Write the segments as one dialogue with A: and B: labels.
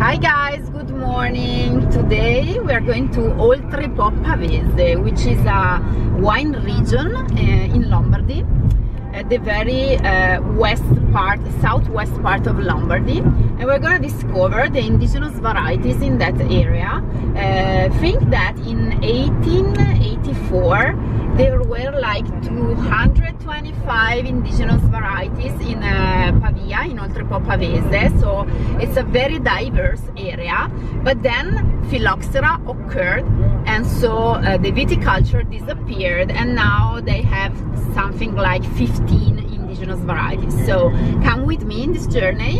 A: Hi guys, good morning. Today we are going to Oltrepò Pavese, which is a wine region in Lombardy, at the very southwest part of Lombardy, and we're going to discover the indigenous varieties in that area. Think that in 1884 there were like 225 indigenous varieties in Pavia, in Oltrepò Pavese, so it's a very diverse area. But then phylloxera occurred, and so the viticulture disappeared, and now they have something like 15 indigenous varieties. So come with me in this journey.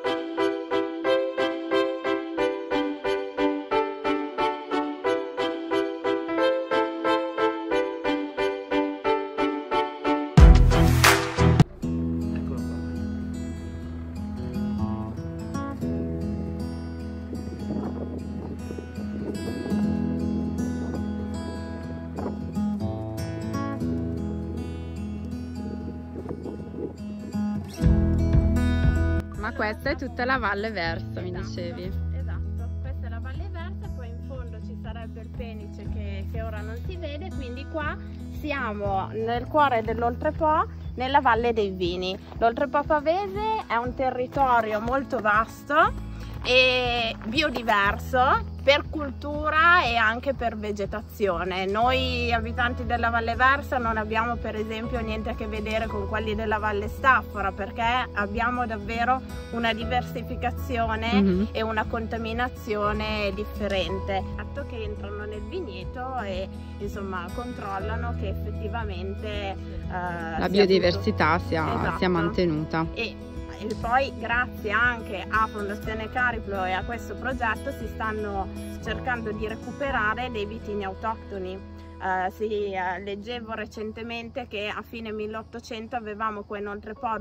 A: Ma questa è tutta la Valle Versa, mi dicevi?
B: Esatto, questa è la Valle Versa, poi in fondo ci sarebbe il Penice che ora non si vede, quindi qua siamo nel cuore dell'Oltrepò, nella Valle dei Vini. L'Oltrepò Pavese è un territorio molto vasto e biodiverso per cultura e anche per vegetazione. Noi abitanti della Valle Versa non abbiamo per esempio niente a che vedere con quelli della Valle Staffora, perché abbiamo davvero una diversificazione e una contaminazione differente. Fatto che entrano nel vigneto e insomma controllano che effettivamente
A: la biodiversità sia mantenuta.
B: E poi grazie anche a Fondazione Cariplo e a questo progetto si stanno cercando di recuperare dei vitigni autoctoni. Leggevo recentemente che a fine 1800 avevamo qua in Oltrepò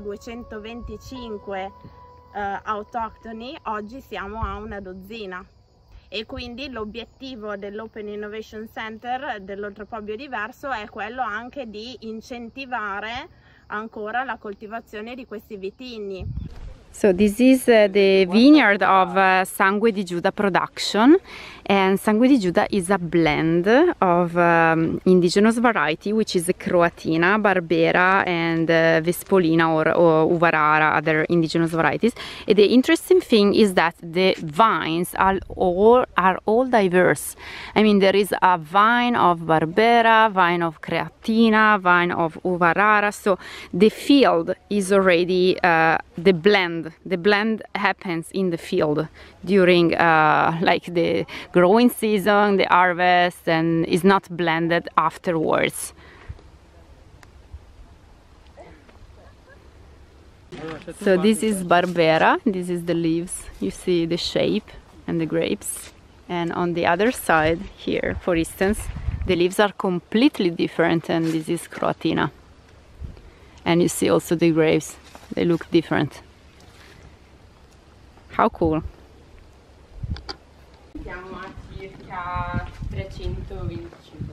B: 225 autoctoni, oggi siamo a una dozzina. E quindi l'obiettivo dell'Open Innovation Center dell'Oltrepò Biodiverso è quello anche di incentivare ancora la coltivazione di questi vitigni.
A: So this is the vineyard of Sangue di Giuda production, and Sangue di Giuda is a blend of indigenous variety, which is Croatina, Barbera and Vespolina or Uvarara, other indigenous varieties. And the interesting thing is that the vines are all diverse. I mean, there is a vine of Barbera, vine of Creatina, vine of Uvarara, so the field is already the blend happens in the field during like the growing season, the harvest, and is not blended afterwards. So this is Barbera, this is the leaves, you see the shape and the grapes, and on the other side here, for instance, the leaves are completely different, and this is Croatina, and you see also the grapes, they look different. How cool!
C: Siamo a circa 325.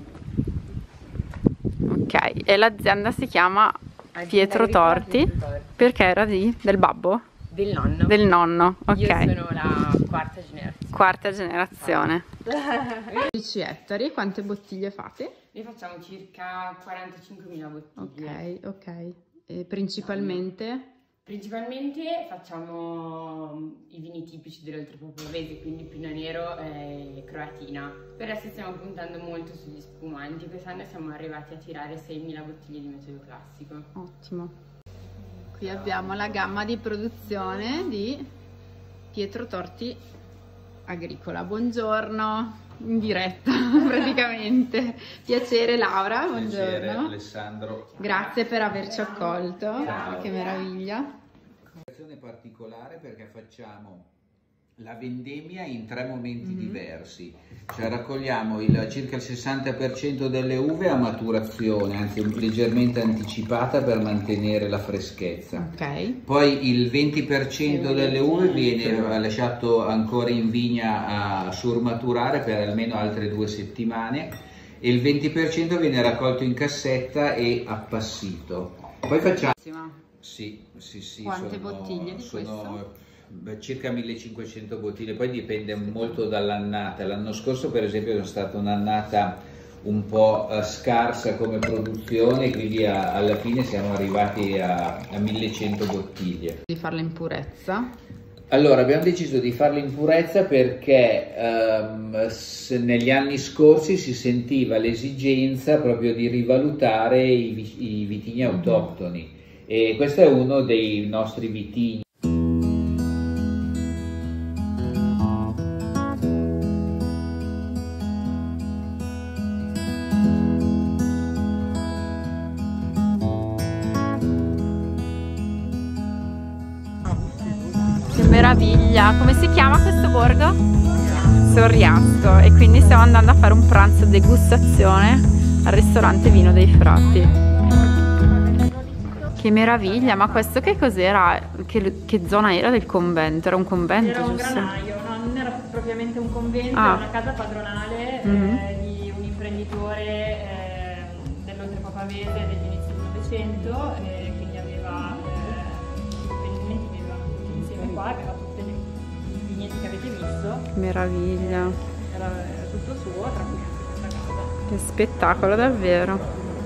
A: Ok, e l'azienda si chiama Pietro Torti perché era del babbo?
C: Del nonno.
A: Del nonno, ok.
C: Io sono la quarta generazione.
A: Quarta generazione. 10 ettari, quante bottiglie fate?
C: Noi facciamo circa 45.000 bottiglie.
A: Ok, ok. E principalmente?
C: Principalmente facciamo i vini tipici dell'Oltrepò Pavese, quindi Pinot Nero e Croatina. Per adesso stiamo puntando molto sugli spumanti, quest'anno siamo arrivati a tirare 6.000 bottiglie di metodo classico.
A: Ottimo. Qui abbiamo la gamma di produzione di Pietro Torti Agricola. Buongiorno, in diretta praticamente. Piacere Laura, buongiorno.
D: Piacere Alessandro.
A: Grazie per averci accolto. Ciao. Che meraviglia.
D: Particolare perché facciamo la vendemmia in 3 momenti diversi, cioè raccogliamo circa il 60% delle uve a maturazione, anzi leggermente anticipata per mantenere la freschezza. Poi il 20% delle uve viene lasciato ancora in vigna a surmaturare per almeno altre 2 settimane e il 20% viene raccolto in cassetta e appassito. Poi facciamo... Sì.
A: Quante bottiglie di questo?
D: circa 1500 bottiglie, poi dipende molto dall'annata. L'anno scorso per esempio è stata un'annata un po' scarsa come produzione, quindi alla fine siamo arrivati a 1100 bottiglie.
A: Di farla in purezza?
D: Allora, abbiamo deciso di farla in purezza perché negli anni scorsi si sentiva l'esigenza proprio di rivalutare i vitigni autoctoni, e questo è uno dei nostri vitigni.
A: Meraviglia! Come si chiama questo borgo? Sorriasco. E quindi stiamo andando a fare un pranzo degustazione al ristorante Vino dei Frati. Che meraviglia! Ma questo che cos'era? Che zona era del convento? Era un convento,
E: era un
A: giusto?
E: granaio, no? Non era propriamente un convento,
A: Ah.
E: era una casa padronale di un imprenditore dell'Oltrepapavese degli inizi del Novecento, quindi aveva insieme qua, aveva tutti i vigneti che avete visto,
A: Meraviglia!
E: era tutto suo, tranquillo questa casa.
A: Che spettacolo davvero!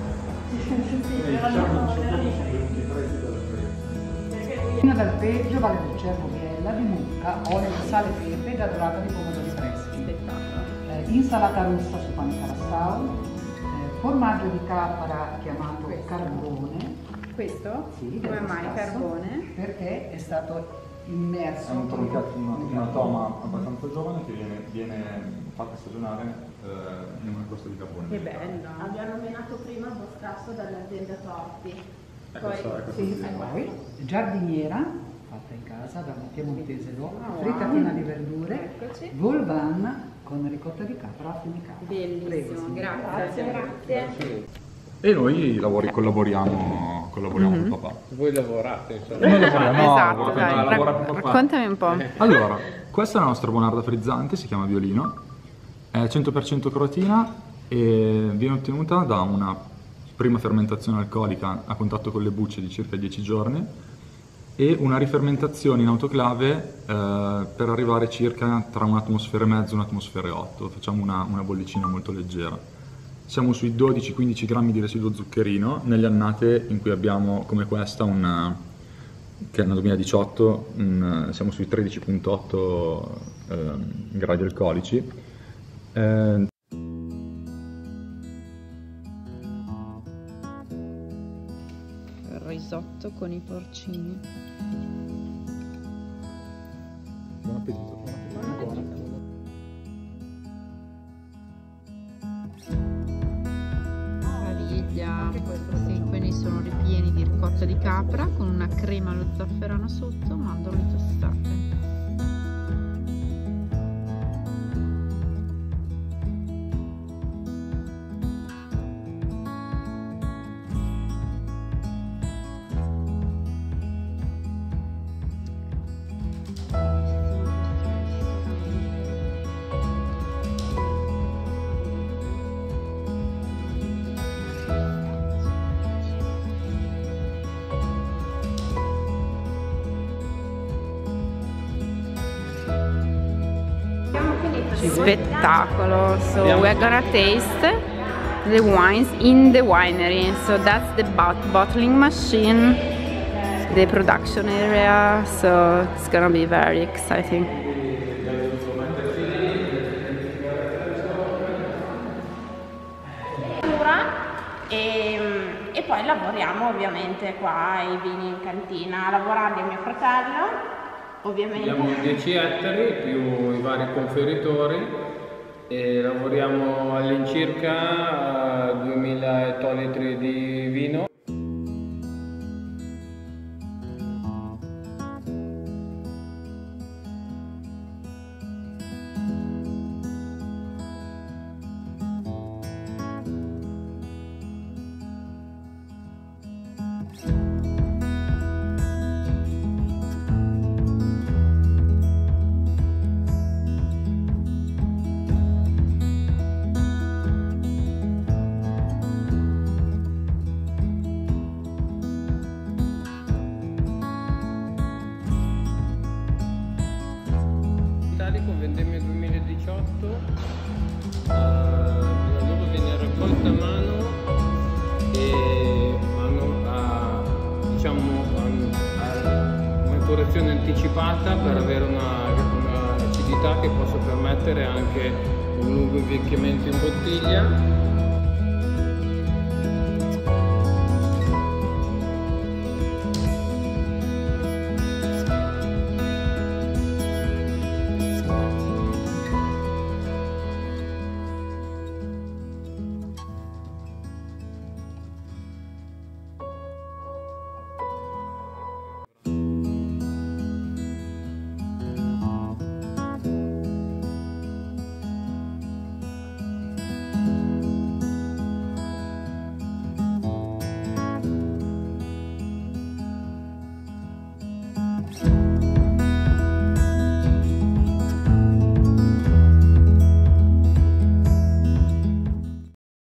F: Il vino d'alpeggio vale del cervogliella di mucca, olio di sale e pepe da dorata di pomodori freschi. Insalata russa su pane carassau, formaggio di capra chiamato carbone.
A: Questo?
F: Sì,
A: Come
F: dello
A: mai
F: Scasso,
A: carbone?
F: Perché è stato immerso.
G: È un troncato, una toma abbastanza giovane che viene fatta stagionare in una costa di carbone.
A: Che bello!
B: Abbiamo nominato prima Boscasso dall'azienda Torti. Poi,
F: Sì, poi giardiniera fatta in casa da una piemontese locale, frittatina di verdure,
A: Eccoci.
F: volvan con ricotta di capra affumicata.
A: Bellissimo,
F: Prego,
A: grazie.
B: grazie.
G: E noi collaboriamo con papà.
H: Voi lavorate, insomma.
G: Noi lavoriamo, no,
A: Esatto,
G: lavoro-
A: dai,
G: lavora con papà.
A: raccontami un po'.
G: Allora, questa è la nostra bonarda frizzante, si chiama Violino, è 100% croatina e viene ottenuta da una prima fermentazione alcolica a contatto con le bucce di circa 10 giorni e una rifermentazione in autoclave per arrivare circa tra un'atmosfera e mezzo e un'atmosfera e 8. Facciamo una bollicina molto leggera. Siamo sui 12-15 grammi di residuo zuccherino nelle annate in cui abbiamo, come questa, che è nel 2018, siamo sui 13,8 gradi alcolici.
A: Risotto con i porcini.
G: Buon appetito.
A: Meraviglia! Questi quelli sono ripieni di ricotta di capra con una crema allo zafferano sotto, mandorle tostate. Spettacolo! So we're gonna taste the wines in the winery. So that's the bottling machine, the production area. So it's gonna be very exciting.
B: E poi lavoriamo ovviamente qua i vini in cantina, a lavorarli mio fratello, ovviamente.
H: Abbiamo 10 ettari più i vari conferitori e lavoriamo all'incirca 2000 ettolitri di vino. Albanico, vendemmia 2018. L'uva viene raccolta a mano e hanno diciamo maturazione anticipata per avere una acidità che possa permettere anche un lungo invecchiamento in bottiglia.